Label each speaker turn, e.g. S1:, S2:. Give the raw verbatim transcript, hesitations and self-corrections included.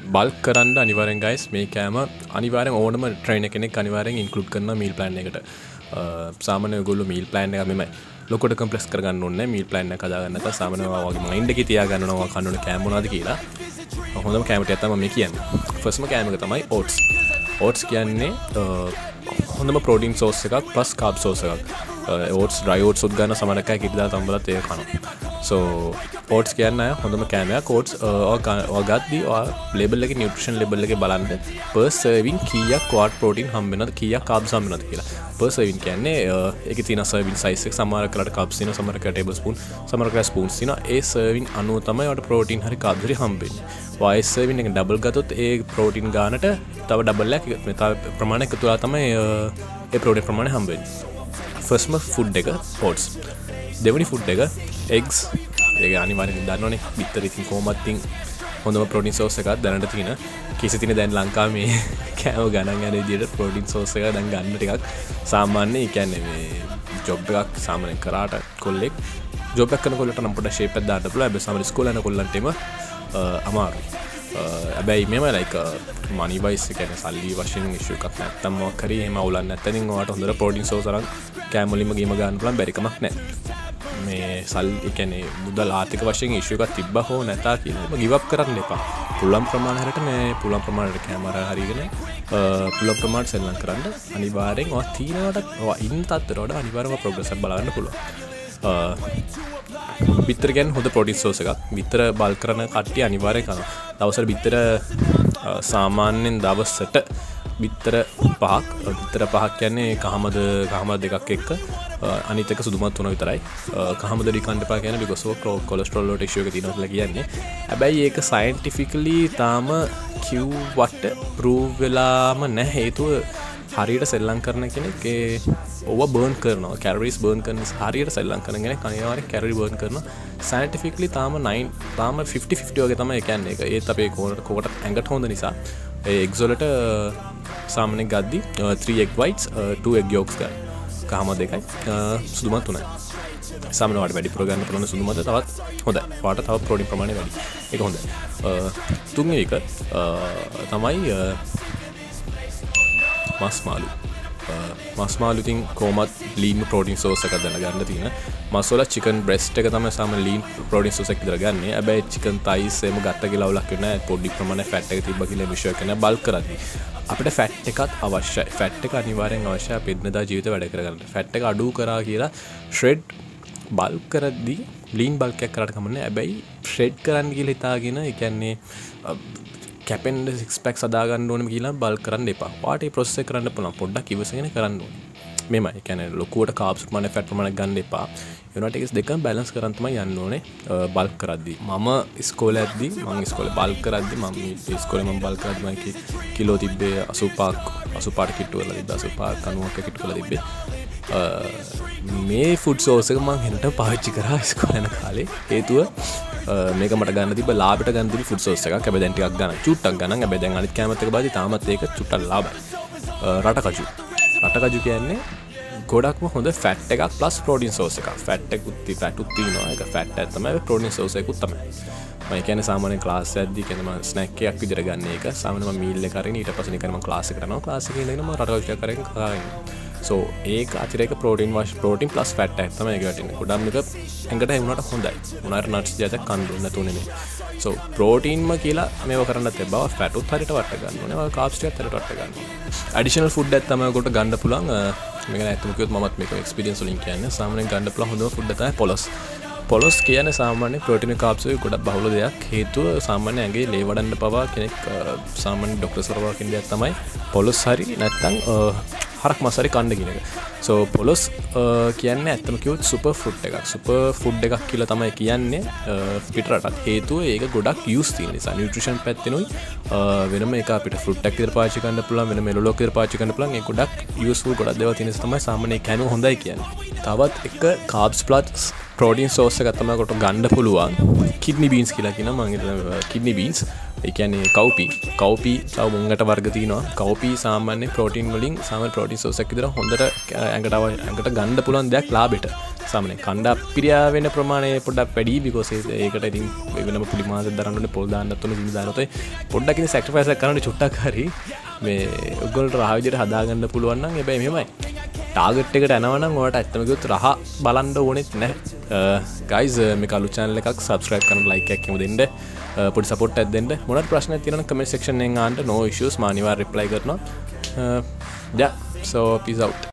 S1: Bulk කරන්න අනිවාර්යෙන් guys මේ කෑම අනිවාර්යෙන් ඕනම ට්‍රේනර් කෙනෙක් අනිවාර්යෙන් ඉන්ක්ලූඩ් කරනවා මීල් ප්ලෑන් එකට. සාමාන්‍ය ඔයගොල්ලෝ මීල් ප්ලෑන් එක මෙමය ලොකුට කම්ප්ලෙක්ස් කරගන්න ඕනේ මීල් ප්ලෑන් එක හදාගන්න නැත්නම් සාමාන්‍ය වගේ මයින්ඩ් එකේ තියාගන්න ඕනවා කන්න ඕන කෑම මොනවද කියලා. හොඳම කෑම ටිකක් තමයි මේ කියන්නේ. ෆස්ට්ම කෑම එක තමයි oats. oats කියන්නේ හොඳම ප්‍රෝටීන් සෝස් එකක් ප්ලස් කාබ් සෝස් එකක්. oats dry oats උත් ගන්න සමහර එකයි කිරිදා තම්බලත් ඒක කනවා. so oats කියන්නේ හොඳම කෑමයක්. oats ඔය ගද්දි ඔය ලේබල් එකේ නියුට්‍රිෂන් ලේබල් එකේ බලන්න per serving කීයක් ක්වාඩ් ප්‍රෝටීන් හම්බ වෙනවද කීයක් කාබ්ස් හම්බ වෙනවද කියලා. per serving කියන්නේ ඒකේ තියෙන serving size එක සමහර කරලා කාබ්ස් තියෙනවා සමහර කරලා table spoon සමහර කරලා spoons තියෙනවා. ඒ serving අනුව තමයි ඔයාලට ප්‍රෝටීන් හරි කාබ්ස් හරි හම්බ වෙන්නේ. ඔය serving එක double ගත්තොත් ඒ ප්‍රෝටීන් ගානට තව double එකක් තව ප්‍රමාණයක් එකතු වෙලා තමයි ඒ ප්‍රෝටීන් ප්‍රමාණය හම්බ වෙන්නේ. ෆස්ට්ම ෆුඩ් එක oats. දෙවෙනි ෆුඩ් එක eggs. ඒක අනිවාර්යෙන් දන්නවනේ. විතර ඉතින් කොහොමත් ඉතින් හොඳම ප්‍රෝටීන් සෝස් එකක් දැනට තියෙන. කිසි තිනේ දැන් ලංකාවේ මේ කෑම ගණන් යන විදිහට ප්‍රෝටීන් සෝස් එක දැන් ගන්න ටිකක් සාමාන්‍ය. ඒ කියන්නේ මේ ජොබ් එකක් සාමාන්‍යයෙන් කරාට කොල්ලෙක් ජොබ් එකක් කරන කොල්ලට නම් පොඩ්ඩක් ෂේප් එකක් දාන්න පුළුවන්. හැබැයි සාමාන්‍ය ඉස්කෝලේ යන කොල්ලන්ට එම අමාරුයි. හැබැයි මේම like money wise කියන්නේ සල්ලි වශයෙන් ඉෂුව එකක් නැත්තම් මොකක් හරි එහෙම අවුලක් නැත්නම් ඉතින් ඔයාලට හොඳට ප්‍රෝටීන් සෝස් අරන් කෑම වලින්ම ගේම ගන්න පුළුවන් බැරි කමක් නැහැ. මේ සල්ලි ඒ කියන්නේ මුදල් ආර්ථික වශයෙන් ඉෂුව එකක් තිබ්බා හෝ නැතා කියලා give up කරන්න එපා. පුළුවන් ප්‍රමාණයට මේ පුළුවන් ප්‍රමාණයට කෑම අර හරියගෙන පුළුවන් ප්‍රමාණයට සෙල්ලම් කරන්න අනිවාර්යෙන් ඔය තීනවට ඔය ඉන්න තත්ත්වයට වඩා අනිවාර්යයෙන්ම ප්‍රෝග්‍රස් එක බලන්න පුළුවන්. බිත්තර කියන්නේ හොඳ ප්‍රෝටීන් සෝස් එකක්. බිත්තර බල් කරන කට්ටිය අනිවාර්යයෙන් කරනවා. දවසට බිත්තර සාමාන්‍යයෙන් දවසට බිත්තර පහක් බිත්තර පහක් කියන්නේ කහමද කහමද දෙකක් එක්ක අනිත් එක සුදුමත් තුන විතරයි. කහමද ඩිකන්ඩ් එපා කියන්නේ because of cholesterol වලට issue එක තියෙනවා කියලා කියන්නේ. හැබැයි ඒක scientifically තාම කිව්වට prove වෙලාම නැහැ. හේතුව හරියට සෙල්ලම් කරන කෙනෙක් ඒ ඔව බර්න් කරනවා කැලරීස් බර්න් කරන හරියට සෙල්ලම් කරන කෙනෙක් අනිවාර්යෙන් කැලරි බර්න් කරනවා. සයන්ටිෆිකලි තාම නine තාම fifty fifty වගේ තමයි කියන්නේ. ඒක ඒත් අපේ කොකට ඇඟට හොඳ නිසා ඒ එග්ස් වලට සාමාන්‍යයෙන් ගද්දි three egg whites two egg yolks ගන්න. කහම දෙකයි සුදුමත් තුනයි. සාමාන්‍ය වාට වැඩි ප්‍රෝග්‍රෑම් කරන සුදුමත් තවත් හොඳයි. වාට තව ප්‍රෝටීන් ප්‍රමාණය වැඩි. ඒක හොඳයි. තුන්වෙනි එක තමයි මස් මාළු. මස් මාළු ඉතින් කොහොමත් ලීන් ප්‍රෝටීන් සෝස් එකක් දැනගන්න තියෙන. මස් වල චිකන් බ්‍රෙස්ට් එක තමයි සාමාන්‍ය ලීන් ප්‍රෝටීන් සෝස් එක විතර ගන්න. හැබැයි චිකන් තයිස් එහෙම ගත්ත කියලා අවුලක් වෙන්නේ නැහැ. පොඩි ප්‍රමාණයක් ෆැට් එක තිබ්බ කියලා විශ්වාස කරන බල්ක් කරද්දී අපිට ෆැට් එකත් අවශ්‍යයි. ෆැට් එක අනිවාර්යෙන් අවශ්‍යයි අපේ දිනදා ජීවිතේ වැඩ කරගන්න. ෆැට් එක අඩු කරා කියලා ෂ්‍රෙඩ් බල්ක් කරද්දී ලීන් බල්ක් එකක් කරාට කමන්නේ. හැබැයි ෂ්‍රෙඩ් කරන්න කියලා හිතාගෙන ඒ කියන්නේ කැපෙන් සික්ස් පැක් සදාගන්න ඕනේ කියලා බල් කරන්න එපා. වාට ඒ ප්‍රොසෙස් එක කරන්න පුළුවන්. පොඩ්ඩක් ඉවසගෙන කරන්න ඕනේ. මේමයි. ඒ කියන්නේ ලොකුවට කාබ්ස් ප්‍රමාණය ෆැට් ප්‍රමාණය ගන්න එපා. ඒනට ඒක දෙකම බැලන්ස් කරන් තමයි යන්න ඕනේ බල්ක් කරද්දී. මම ඉස්කෝලේ යද්දී මම ඉස්කෝලේ බල්ක් කරද්දී මම ඉස්කෝලේ මම බල්ක් කරද්දී මම කිලෝ තිබ්බේ eighty five eighty five කිට්ටු වල තිබ්බේ eighty five ninety කිට්ටු වල තිබ්බේ. මේ ෆුඩ් සෝස් එක මම හෙනට පාවිච්චි කරා ඉස්කෝලේ යන කාලේ. හේතුව මේක මට ගන්න තිබ්බ ලාභයට ගන්න තිබ්බ ෆුඩ් සෝස් එකක්. හැබැයි දැන් ටිකක් ගන්න චුට්ටක් ගන්න. හැබැයි දැන් අනිත් කැමත් එක බලද්දි තාමත් ඒක චුට්ටක් ලාභයි. රටකජු. රටකජු කියන්නේ ගොඩක්ම හොඳ ෆැට් එකක් ප්ලස් ප්‍රෝටීන් සෝස් එකක්. ෆැට් එකකුත් ෆැට් උත් තියෙනවා. ඒක ෆැට් එක තමයි ප්‍රෝටීන් සෝස් එකකුත් තමයි. මම කියන්නේ සාමාන්‍යයෙන් ක්ලාස් එකක්දී කියන්නේ මම ස්නැක් එකක් විදිහට ගන්න එක. සාමාන්‍යයෙන් මම මීල් එක අරගෙන ඊට පස්සේ නිකන් මම ක්ලාස් එකට යනවා. ක්ලාස් එකේ ඉඳගෙන මම රටකජු ටිකක් අරගෙන කනවා. so ඒක අතිරේක ප්‍රෝටීන් වාෂ් ප්‍රෝටීන් ප්ලස් ෆැට් එකක් තමයි ඒක වැටෙන්නේ. ගොඩක් මේක ඇඟට හැමුණාට හොඳයි. මොනාර නට්ස් ජාතක කන්න ඕනේ නැතුව නෙමෙයි. so ප්‍රෝටීන්ම කියලා මේව කරන්නත් එපා. ෆැට් උත් හරියට වට ගන්න ඕනේ. ඔය කාබ්ස් ටිකත් හරියට වට ගන්න ඕනේ. ඇඩිෂනල් ෆුඩ් එකක් තමයි ඔකට ගන්න පුළුවන්. මේක නැත්තම් කිව්වොත් මමත් මේක එක්ස්පීරියන්ස් වලින් කියන්නේ. සාමාන්‍යයෙන් ගන්න පුළුවන් හොඳම ෆුඩ් එක තමයි පොලොස්. පොලොස් කියන්නේ සාමාන්‍ය ප්‍රෝටීන් කාබ්ස් වල ගොඩක් බහුල දෙයක්. හේතුව සාමාන්‍ය ඇඟේ ලේ වඩන්න පවා කෙනෙක් සාමාන්‍ය ડોක්ටර්ස් වරවා කියන දෙයක් තමයි පොලොස් හරි නැත්තම් හරක් මස් හරි කන්න කියන එක. so පොලොස් කියන්නේ ඇත්තම කිව්වොත් සුපර් ෆුඩ් එකක්. සුපර් ෆුඩ් එකක් කියලා තමයි කියන්නේ පිටරටත්. හේතුව ඒක ගොඩක් යූස් තියෙන නිසා. නියුට්‍රිෂන් පැත්තෙනුයි වෙනම එක අපිට ෆෘට් එකක් විතර පාවිච්චි කරන්න පුළුවන්. වෙන මෙලොලොක් විතර පාවිච්චි කරන්න පුළුවන්. ඒ ගොඩක් යූස්ෆුල් ගොඩක් දේවල් තියෙන නිසා තමයි සාමාන්‍ය කෑම හොඳයි කියන්නේ. තවත් එක කාබ්ස් ප්ලස් ප්‍රෝටීන් සෝස් එකක් තමයි කොට ගන්න පුළුවන්. කිඩ්නි බීන්ස් කියලා කියනවා. මම හිතනවා කිඩ්නි බීන්ස්. ඒ කියන්නේ කව්පි. කව්පි තව මුංගට වර්ග තියෙනවා. කව්පි සාමාන්‍ය ප්‍රෝටීන් වලින් සාමාන්‍ය ප්‍රෝටීන් සෝස් එකක් විතර හොඳට ඇඟට ඇඟට ගන්න පුළුවන් දෙයක් ලාභෙට. සාමාන්‍ය කණ්ඩා පිරියා වෙන ප්‍රමාණය පොඩ්ඩක් වැඩි because ඒකට ඉතින් වෙනම පුලි මාසෙක් දරන්න ඕනේ පොල් දාන්නත් ඕනේ කිඳ දානොත් පොඩ්ඩක් ඉතින් sacrifice එකක් කරන්න චුට්ටක් හරි මේ ඔයගොල්ලෝ රහ විදියට හදාගන්න පුළුවන් නම් හැබැයි මෙහෙමයි ටාගට් එකට යනවා නම් ඔයාලට ඇත්තම කිව්වොත් රහ බලන්න ඕනෙත් නැහැ guys මේක අලුත් channel එකක් subscribe කරන්න like එකක් එහෙම දෙන්න පොඩි support එකක් දෙන්න මොනවාට ප්‍රශ්නයක් තියෙනවා නම් comment section එකෙන් අහන්න no issues මම අනිවාර්යෙන් reply කරනවා yeah so peace out